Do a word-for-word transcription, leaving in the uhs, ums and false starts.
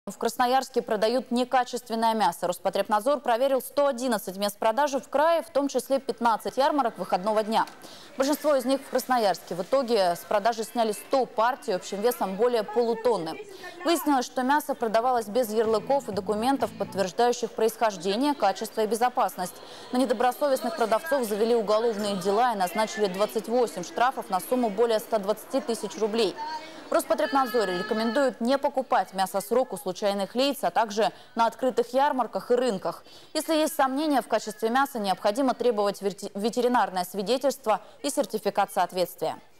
В Красноярске продают некачественное мясо. Роспотребнадзор проверил сто одиннадцать мест продажи в крае, в том числе пятнадцать ярмарок выходного дня. Большинство из них в Красноярске. В итоге с продажи сняли сто партий общим весом более полутонны. Выяснилось, что мясо продавалось без ярлыков и документов, подтверждающих происхождение, качество и безопасность. На недобросовестных продавцов завели уголовные дела и назначили двадцать восемь штрафов на сумму более ста двадцати тысяч рублей. В Роспотребнадзоре рекомендуют не покупать мясо с рук у случайных лиц, а также на открытых ярмарках и рынках. Если есть сомнения в качестве мяса, необходимо требовать ветеринарное свидетельство и сертификат соответствия.